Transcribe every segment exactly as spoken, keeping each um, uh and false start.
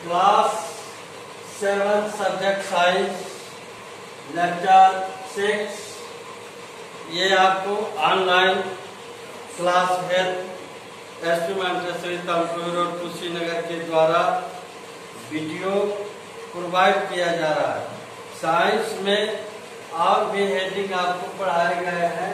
Class seven subject science lecture six. ये आपको online class health एस्ट्रोमेंट्री श्री तमकुर रोड कुशीनगर के द्वारा वीडियो प्रोवाइड किया जा रहा है। साइंस में और भी हेडिंग आपको पढ़ाए गए हैं,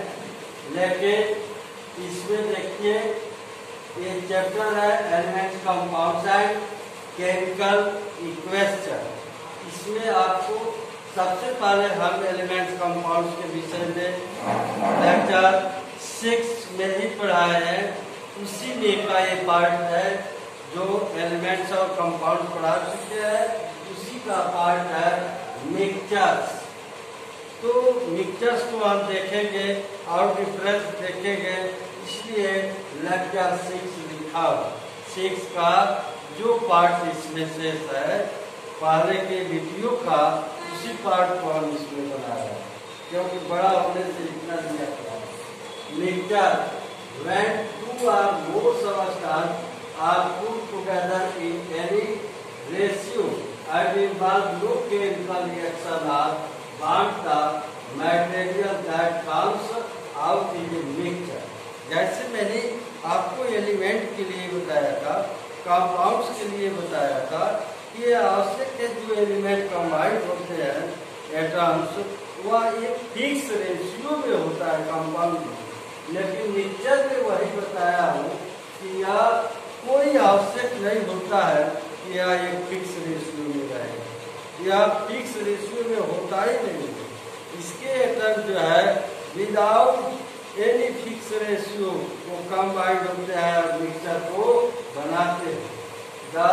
लेकिन इसमें देखिए ये चैप्टर है elements compounds and chemical equation. इसमें आपको सबसे पहले हम एलिमेंट्स कंपाउंड्स के विषय में लेक्चर सिक्स में ही पढ़ाए हैं। उसी में का ये पार्ट है जो एलिमेंट्स और कंपाउंड्स पढ़ा चुके हैं, उसी का पार्ट है मिक्सचर्स। तो मिक्सचर्स को हम देखेंगे और डिफरेंस देखेंगे, इसलिए लेक्चर सिक्स लिखा। सिक्स का जो पार्ट इसमें शेष है पहले के वीडियो का, उसी पार्ट को हम इसमें बनाया है, क्योंकि बड़ा होने से इतना दिया गया है। Mixture when two or more substances are put together in any ratio and involve no chemical reaction or bond the material that comes out in the mixture। जैसे मैंने आपको एलिमेंट के लिए बताया था, कंपाउंड्स के लिए बताया था कि ये आवश्यक है जो एलिमेंट कंबाइंड होते हैं एटम्स, वह एक फिक्स रेशियो में होता है कंपाउंड में। लेकिन मिक्सचर में वही बताया हूँ कि यह कोई आवश्यक नहीं होता है कि यह एक फिक्स रेशियो में रहे। यह फिक्स रेशियो में होता ही नहीं है। इसके एटम जो है विदाउट एनी फिक्स रेशियो वो कंबाइंड होते हैं और मिक्सचर को बनाते हैं। The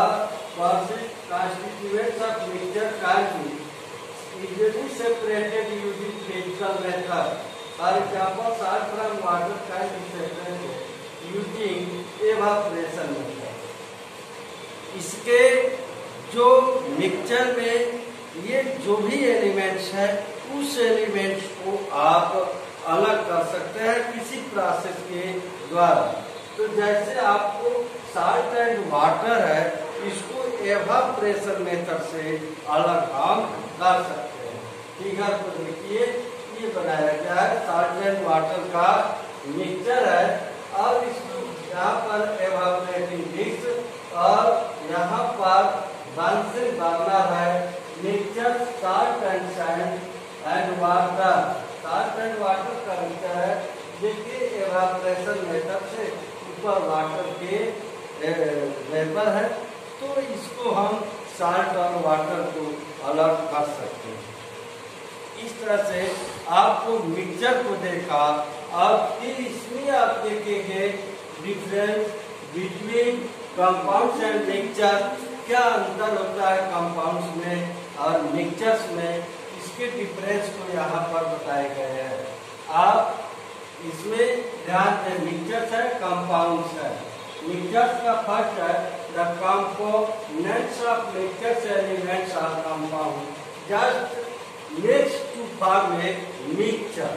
constituents of mixture can be easily separated using physical method। For example, salt from water can be separated using evaporation method। इसके जो मिक्सचर में ये जो भी एलिमेंट्स है उस एलिमेंट्स को आप अलग कर सकते हैं किसी प्रोसेस के द्वारा। तो जैसे आपको साल्ट एंड वाटर है, इसको एवापोरेशन मेथड से अलग हम कर सकते हैं। फिगर को देखिए, ये बनाया गया है साल्ट एंड वाटर का मिक्सचर है और इसको यहाँ पर एवापोरेटिंग मिक्स और यहाँ पर बंसिंग बर्नर है। Mixture salt and sand and water, salt and water का मिक्सचर है, देखिए एवापोरेशन मेथड से ऊपर वाटर के वेपर है, तो इसको हम साल्ट और वाटर को अलग कर सकते हैं। इस तरह से आपको मिक्सचर को देखा और फिर इसमें आप देखेंगे difference between compounds and mixture. क्या अंतर होता है कंपाउंड्स में और मिक्सचर्स में, इसके डिफरेंस को यहाँ पर बताए गए हैं। आप इसमें ध्यान दें, मिक्सचर्स है कंपाउंड्स है। मिक्सचर्स का फर्स्ट है the components of mixtures elements are compound just mix to form a mixture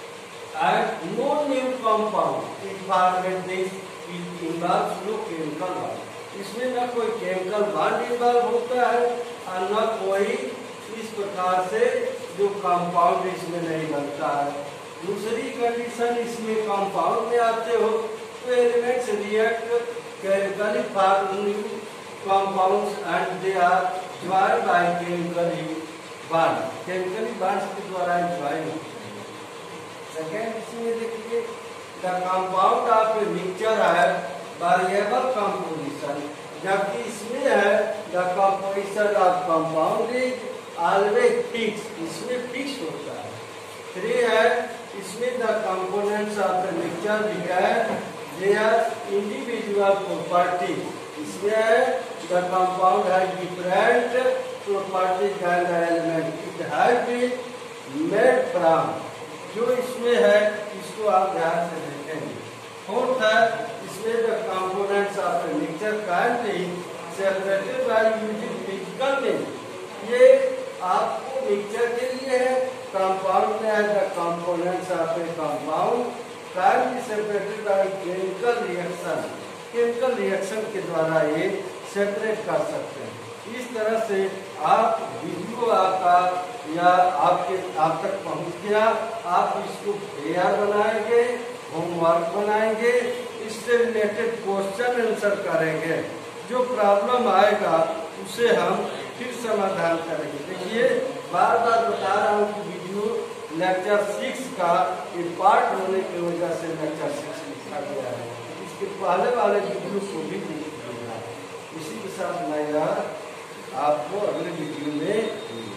and no new compound is formed. This is involves no chemical bond. इसमें न कोई केमिकल बॉन्ड इन्वॉल्व होता है और न कोई इस प्रकार से जो कंपाउंड इसमें नहीं बनता है। दूसरी कंडीशन, इसमें कंपाउंड में आते हो तो elements react chemically form new compounds and they are joined by chemically bond. Chemically bonds के द्वारा ज्वाइन होते हैं। सेकेंड, इसमें देखिए the compound of a mixture है वेरिएबल कंपोजिशन, जबकि इसमें है the composition of compound is always fix, इसमें फिक्स होता है। थ्री है, इसमें the components of the mixture regard their individual property. इसमें है the compound has different properties than the element it has been made from. जो इसमें है इसको आप ध्यान से देखेंगे। फोर्थ है, इसमें the components of the mixture can be separated by using physical means. ये आपको मिक्सचर के लिए है, कंपाउंड में है the components of a compound can be separated by chemical reaction. Chemical reaction के द्वारा ये सेपरेट कर सकते हैं। इस तरह से आप वीडियो आपका या आपके आप तक पहुंच गया, आप इसको तैयार बनाएंगे, होमवर्क बनाएंगे, इससे रिलेटेड क्वेश्चन आंसर करेंगे। जो प्रॉब्लम आएगा उसे हम फिर समाधान करेंगे। देखिए बार बार बता रहा हूँ कि वीडियो लेक्चर सिक्स का ये पार्ट होने की वजह से लेक्चर सिक्स लिखा गया है। इसके पहले वाले वीडियो को भी देख लीजिएगा। इसी के साथ मैं आपको अगले वीडियो में